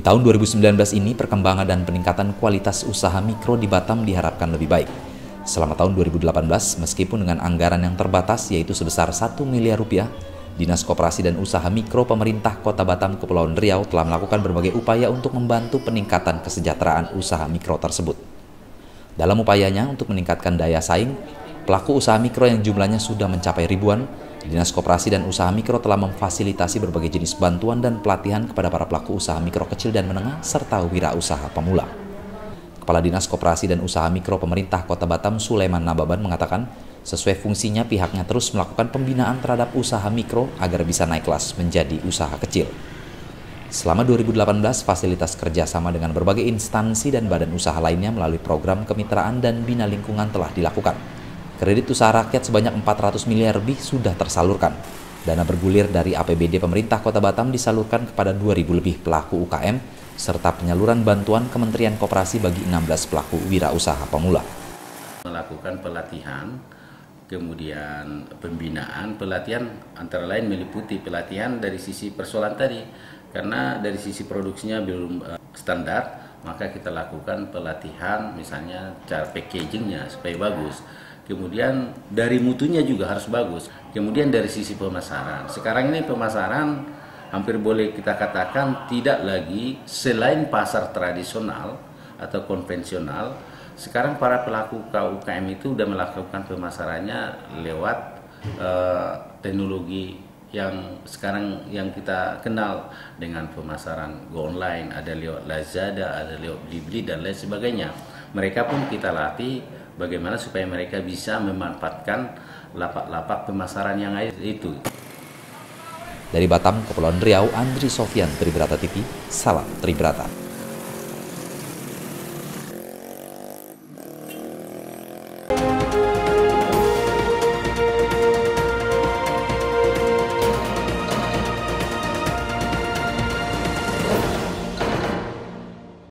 Di tahun 2019 ini, perkembangan dan peningkatan kualitas usaha mikro di Batam diharapkan lebih baik. Selama tahun 2018, meskipun dengan anggaran yang terbatas yaitu sebesar 1 miliar rupiah, Dinas Koperasi dan Usaha Mikro Pemerintah Kota Batam Kepulauan Riau telah melakukan berbagai upaya untuk membantu peningkatan kesejahteraan usaha mikro tersebut. Dalam upayanya untuk meningkatkan daya saing, pelaku usaha mikro yang jumlahnya sudah mencapai ribuan, Dinas Koperasi dan Usaha Mikro telah memfasilitasi berbagai jenis bantuan dan pelatihan kepada para pelaku usaha mikro kecil dan menengah serta wirausaha pemula. Kepala Dinas Koperasi dan Usaha Mikro Pemerintah Kota Batam Sulaiman Nababan mengatakan, sesuai fungsinya pihaknya terus melakukan pembinaan terhadap usaha mikro agar bisa naik kelas menjadi usaha kecil. Selama 2018, fasilitas kerjasama dengan berbagai instansi dan badan usaha lainnya melalui program kemitraan dan bina lingkungan telah dilakukan. Kredit usaha rakyat sebanyak 400 miliar lebih sudah tersalurkan. Dana bergulir dari APBD pemerintah Kota Batam disalurkan kepada 2.000 lebih pelaku UKM, serta penyaluran bantuan Kementerian Koperasi bagi 16 pelaku wirausaha pemula. Melakukan pelatihan, kemudian pembinaan, pelatihan antara lain meliputi pelatihan dari sisi persoalan tadi, karena dari sisi produksinya belum standar, maka kita lakukan pelatihan misalnya cara packagingnya supaya bagus. Kemudian dari mutunya juga harus bagus. Kemudian dari sisi pemasaran. Sekarang ini pemasaran hampir boleh kita katakan tidak lagi selain pasar tradisional atau konvensional. Sekarang para pelaku UKM itu sudah melakukan pemasarannya lewat teknologi yang sekarang yang kita kenal dengan pemasaran go online, ada lewat Lazada, ada lewat Blibli dan lain sebagainya. Mereka pun kita latih bagaimana supaya mereka bisa memanfaatkan lapak-lapak pemasaran yang ada itu. Dari Batam, Kepulauan Riau, Andri Sofyan, Tribrata TV, salam Tribrata.